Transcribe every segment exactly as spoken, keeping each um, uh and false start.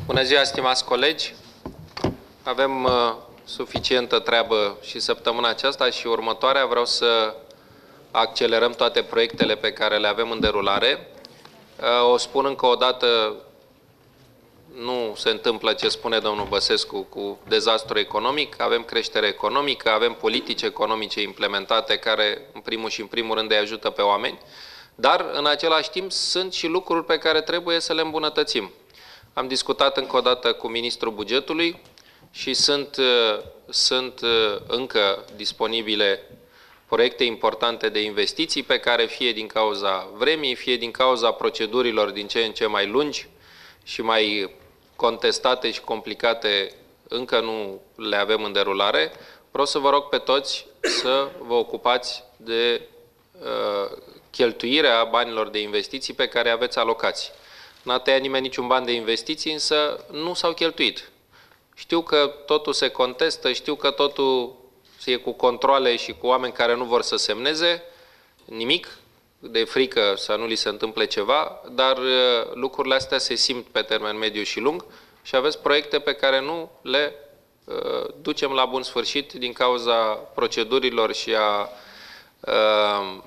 Bună ziua, stimați colegi! Avem uh, suficientă treabă și săptămâna aceasta și următoarea. Vreau să accelerăm toate proiectele pe care le avem în derulare. Uh, o spun încă o dată, nu se întâmplă ce spune domnul Băsescu cu dezastru economic. Avem creștere economică, avem politici economice implementate care, în primul și în primul rând, îi ajută pe oameni. Dar, în același timp, sunt și lucruri pe care trebuie să le îmbunătățim. Am discutat încă o dată cu ministrul bugetului și sunt, sunt încă disponibile proiecte importante de investiții pe care, fie din cauza vremii, fie din cauza procedurilor din ce în ce mai lungi și mai contestate și complicate, încă nu le avem în derulare. Vreau să vă rog pe toți să vă ocupați de uh, cheltuirea banilor de investiții pe care aveți alocați. N-a tăiat nimeni niciun ban de investiții, însă nu s-au cheltuit. Știu că totul se contestă, știu că totul e cu controle și cu oameni care nu vor să semneze nimic, de frică să nu li se întâmple ceva, dar lucrurile astea se simt pe termen mediu și lung și aveți proiecte pe care nu le uh, ducem la bun sfârșit din cauza procedurilor și a uh,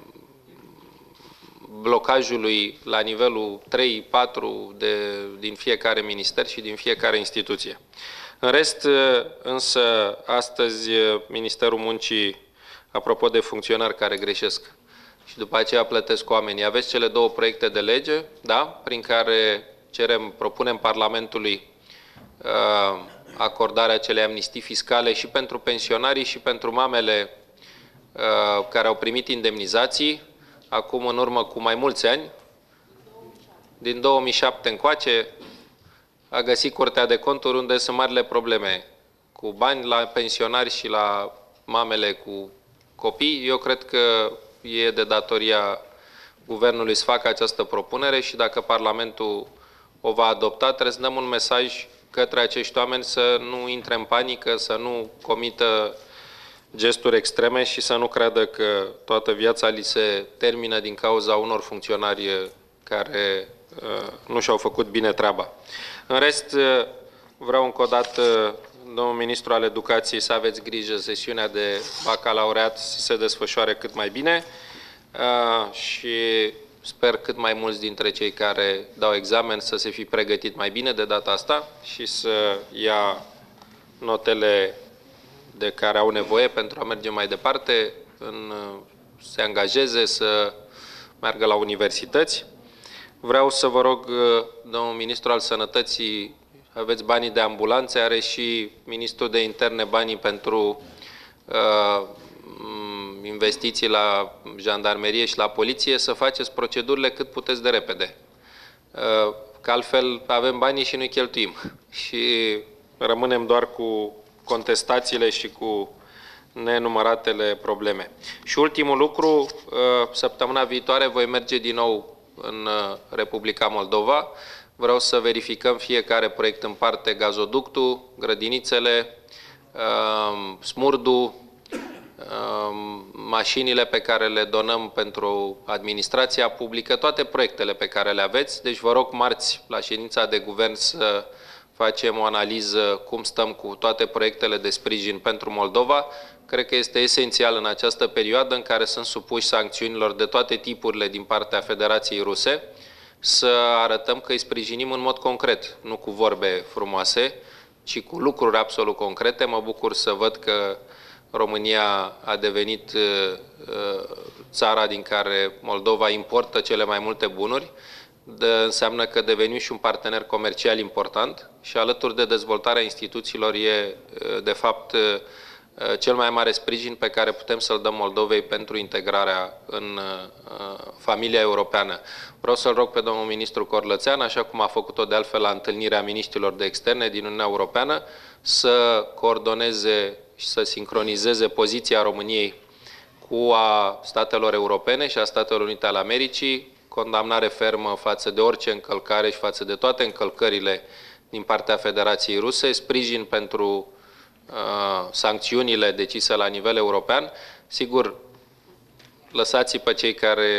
blocajului la nivelul trei patru de, din fiecare minister și din fiecare instituție. În rest, însă, astăzi, Ministerul Muncii, apropo de funcționari care greșesc și după aceea plătesc oamenii, aveți cele două proiecte de lege, da, prin care cerem, propunem Parlamentului uh, acordarea acelei amnistii fiscale și pentru pensionarii și pentru mamele uh, care au primit indemnizații, acum în urmă cu mai mulți ani, din două mii șapte încoace, a găsit Curtea de Conturi unde sunt marile probleme cu bani la pensionari și la mamele cu copii. Eu cred că e de datoria Guvernului să facă această propunere și dacă Parlamentul o va adopta, trebuie să dăm un mesaj către acești oameni să nu intre în panică, să nu comită gesturi extreme și să nu creadă că toată viața li se termină din cauza unor funcționari care uh, nu și-au făcut bine treaba. În rest, uh, vreau încă o dată, domnul ministru al Educației, să aveți grijă sesiunea de bacalaureat să se desfășoare cât mai bine uh, și sper cât mai mulți dintre cei care dau examen să se fi pregătit mai bine de data asta și să ia notele de care au nevoie pentru a merge mai departe, în, se angajeze să meargă la universități. Vreau să vă rog, domnul ministru al Sănătății, aveți banii de ambulanțe, are și ministrul de interne banii pentru uh, investiții la jandarmerie și la poliție, să faceți procedurile cât puteți de repede. Uh, că altfel avem banii și nu-i cheltuim. Și rămânem doar cu contestațiile și cu nenumăratele probleme. Și ultimul lucru, săptămâna viitoare voi merge din nou în Republica Moldova. Vreau să verificăm fiecare proiect în parte, gazoductul, grădinițele, smurdul, mașinile pe care le donăm pentru administrația publică, toate proiectele pe care le aveți. Deci vă rog marți la ședința de guvern să facem o analiză cum stăm cu toate proiectele de sprijin pentru Moldova. Cred că este esențial în această perioadă în care sunt supuși sancțiunilor de toate tipurile din partea Federației Ruse, să arătăm că îi sprijinim în mod concret, nu cu vorbe frumoase, ci cu lucruri absolut concrete. Mă bucur să văd că România a devenit țara din care Moldova importă cele mai multe bunuri. De, înseamnă că devenim și un partener comercial important și alături de dezvoltarea instituțiilor e, de fapt, cel mai mare sprijin pe care putem să-l dăm Moldovei pentru integrarea în familia europeană. Vreau să-l rog pe domnul ministru Corlățean, așa cum a făcut-o de altfel la întâlnirea miniștrilor de externe din Uniunea Europeană, să coordoneze și să sincronizeze poziția României cu a statelor europene și a Statelor Unite ale Americii, condamnare fermă față de orice încălcare și față de toate încălcările din partea Federației Ruse, sprijin pentru uh, sancțiunile decise la nivel european. Sigur, lăsați pe cei care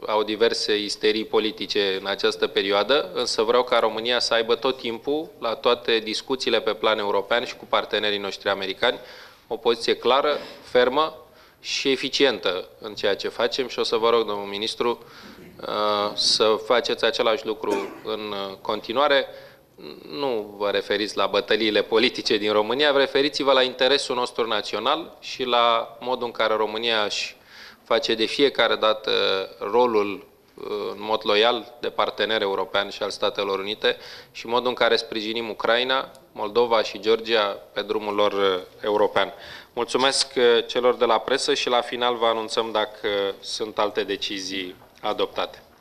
au diverse isterii politice în această perioadă, însă vreau ca România să aibă tot timpul, la toate discuțiile pe plan european și cu partenerii noștri americani, o poziție clară, fermă și eficientă în ceea ce facem și o să vă rog, domnul ministru, să faceți același lucru în continuare. Nu vă referiți la bătăliile politice din România, vă referiți-vă la interesul nostru național și la modul în care România își face de fiecare dată rolul în mod loial de partener european și al Statelor Unite și modul în care sprijinim Ucraina, Moldova și Georgia pe drumul lor european. Mulțumesc celor de la presă și la final vă anunțăm dacă sunt alte decizii adoptate.